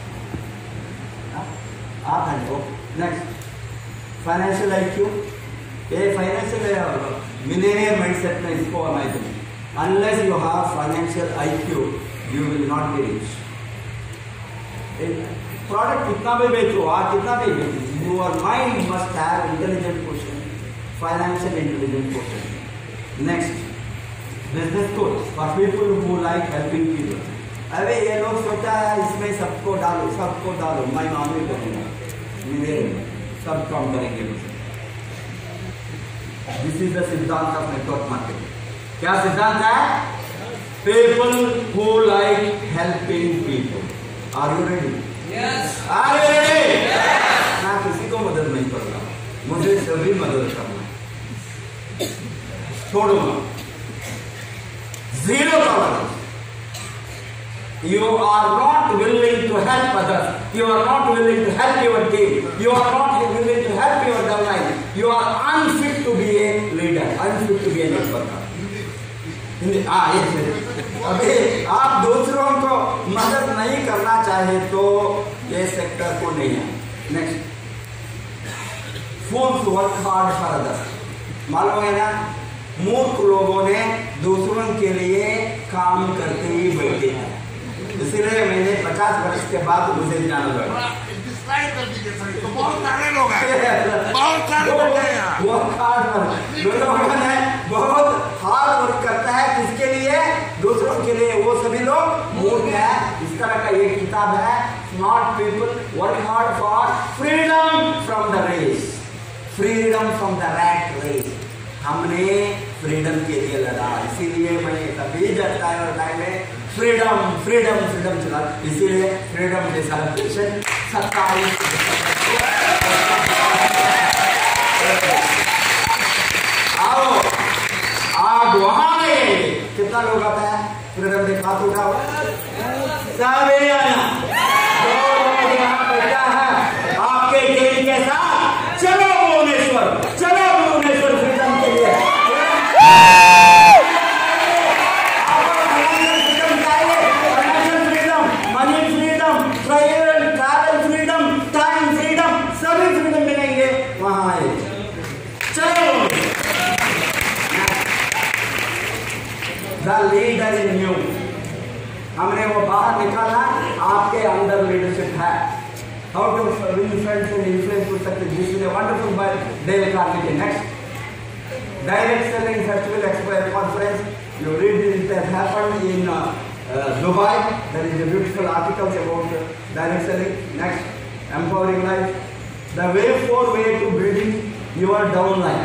Up and go. Next, financial I Q. ये financial millionaire mindset में इसको imagine. Unless you have financial I Q, you will not be rich. Product कितना भी बेचो, आप कितना भी बेचो, your mind must have intelligent quotient, financial intelligent quotient. Next, business coach for people who like helping people. अरे ये लोग सोचा है इसमें सबको डालो, सबको डालो, मैं मामले करूँगा, मेरे सब काम करेंगे। This is the सिद्धांत of network marketing. क्या सिद्धांत है? People who like helping people. Are you ready? Yes. Are you ready? Yes. मैं किसी को मदद नहीं कर रहा, मुझे सभी मदद करना, छोड़ूंगा, zero tolerance. You are not willing to help others. You are not willing to help your team. You are not willing to help your downline. You are unfit to be a leader, unfit to be a networker. हाँ ये अभी आप दूसरों को मदद नहीं करना चाहे तो ये सेक्टर को नहीं है। Next, fools work hard for others. मालूम है ना, मूर्ख लोगों ने दूसरों के लिए काम करते ही बैठे हैं। इसलिए मैंने पचास वर्ष के बाद मुझे जाना लगा। डिस्क्राइब कर दीजिए सर, तो बहुत सारे लोग हैं, बहुत सारे लोग हैं, बहुत हार्ड वर्क, लोगों ने बहुत हार्ड वर्क करता है, किसके लिए? दूसरों के लिए। वो सभी लोग मूर्ख हैं। इस तरह का एक किताब है, smart people work hard for freedom from the race, freedom from the rat race. हमने फ्रीडम के लिए लड़ा, इसीलिए मैंने कभी जाता है और टाइम में फ्रीडम फ्रीडम फ्रीडम चला, इसीलिए फ्रीडम डे सेलिब्रेशन सत्ताईस। आओ आग वहां में कितना लोग आता है फ्रीडम डे, हाथ उठाओ। सभी आना। जो लोग यहाँ बैठा है आपके टीम के साथ, चलो भुवनेश्वर, चलो भुवनेश्वर फ्रीडम के लिए। Money freedom, travel freedom, time freedom, सभी फ्रीडम मिलेंगे वहां आए। चलो द लीडर इन यू, हमने वो बाहर निकाला, आपके अंदर लीडरशिप है। How to win friends and influence to success, this is a wonderful by Dale Carnegie. Next, direct selling festival expo conference, you read it has happened in uh, uh, Dubai. There is a beautiful article about uh, direct selling. Next, empowering life, the way for way to building your downline.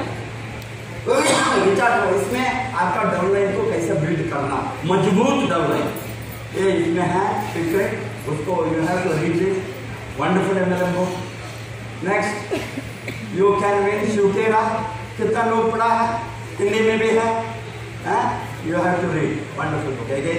विचार करो, इसमें आपका downline को कैसे build करना, मजबूत downline, ये इसमें है सीक्रेट, उसको you have to read this wonderful MLM book. Next, you can win Shiv Khera, कितना लोग पढ़ा है, हिंदी में भी है, हैं? You have to read. Wonderful book. Again,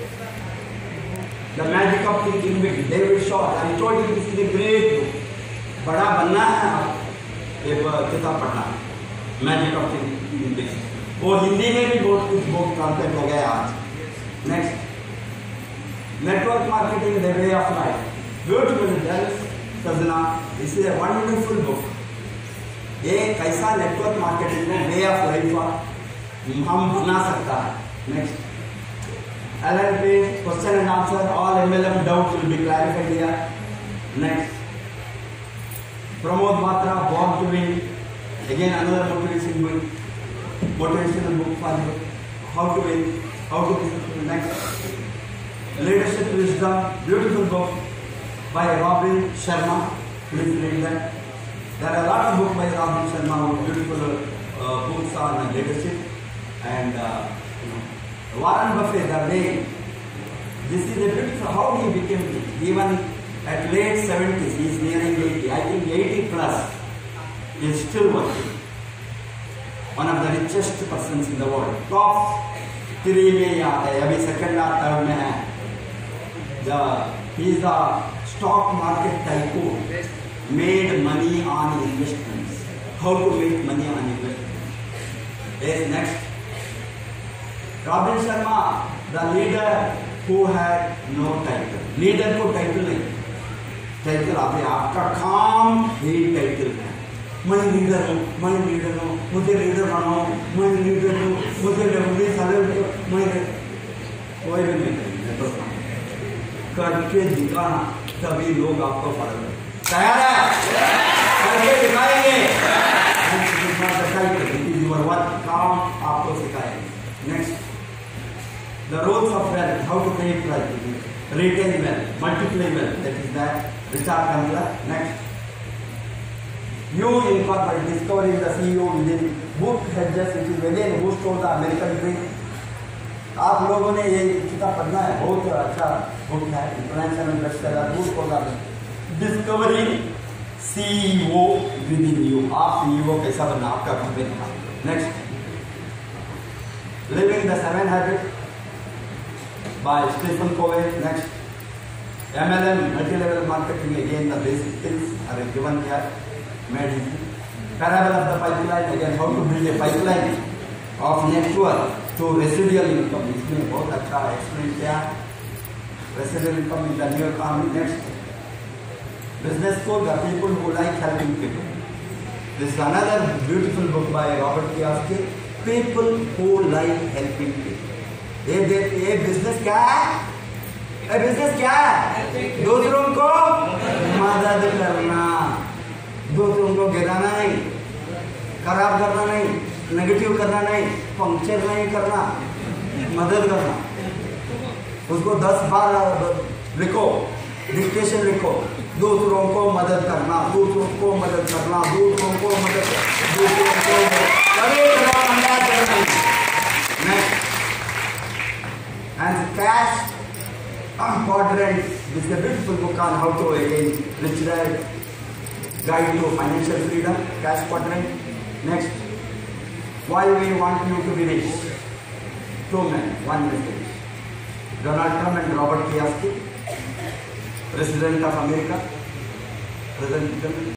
next, The Magic of Thinking Big, David Shaw. I told you this is a great book. बड़ा बनना है आप, एक किताब पढ़ना, Magic of Thinking Big. वो हिंदी में भी बहुत कुछ बुक ट्रांसलेट हो गया आज। Next, Network Marketing, The Way of Life. Beautiful, Dallas Sazna. This is a wonderful book. ये कैसा नेटवर्क मार्केटिंग को वे ऑफ लाइफ हम बना सकता है। Next, L L P question and answer, all MLM doubt will be clarified here. Next, Pramod Batra, born to win, again another motivation book, motivational book for you, how to win, how to be. Next, leadership wisdom, beautiful book by Robin Sharma, please read that. There are a lot of books by Robin Sharma, beautiful uh, books on leadership. And uh, Warren Buffett, the way, this is a beautiful, how he became rich. Even at late seventies, he is nearing eighty, I think eighty plus, he is still working. One of the richest persons in the world. Top three में आता है, अभी second or third में है. The he is the stock market tycoon. Made money on investments. How to make money on investments? Yes, next. Robin Sharma, the leader who had no title. Leader को title नहीं. Title आपने आपका काम ही title है. मैं leader हूँ, मैं leader हूँ, मुझे leader बनाओ, मैं leader हूँ, मुझे लेवल साले मैं कोई भी नहीं करेंगे तो करके दिखाना, तभी लोग आपको फॉलो करेंगे। तैयार है? करके दिखाएंगे। काम आपको सिखाएंगे। Next, the rules of wealth, how to create wealth, retain wealth, multiply wealth, that is that Richard Templar. Next, you incorporate, discovering the CEO within, book has just it is again who stole the American dream. आप लोगों ने ये किताब पढ़ना है, बहुत अच्छा book है, इंटरनेशनल बेस्टसेलर, बुक होगा discovering CEO within you, आप सीईओ कैसा बनना, आपका कंपनी का। Next, living the seven habit by Stephen Covey. Next, MLM, multi level marketing, again the basic things are given here, made in parable of the pipeline, again how to build a pipeline of network to residual income, इसमें बहुत अच्छा explain किया, residual income in the new economy. Next, business school, the people who like helping people. This is another beautiful book by Robert Kiyosaki, people who like helping people. ये ये business क्या है? ये business क्या है? दूसरों को मदद करना, दूसरों को गिराना नहीं, खराब करना नहीं, नेगेटिव करना नहीं, पंक्चर नहीं करना, मदद करना। उसको दस बार लिखो, डिक्टेशन लिखो, दूसरों को मदद करना, दूसरों को मदद करना, दूसरों को मदद दूसरों को कभी मदद करना। Next, and cash quadrant, this is a beautiful book on how to again rich dad guide to financial freedom, cash quadrant. Next, why we want you to be rich. Two men, one message. Donald Trump and Robert Kiyosaki. President of America, President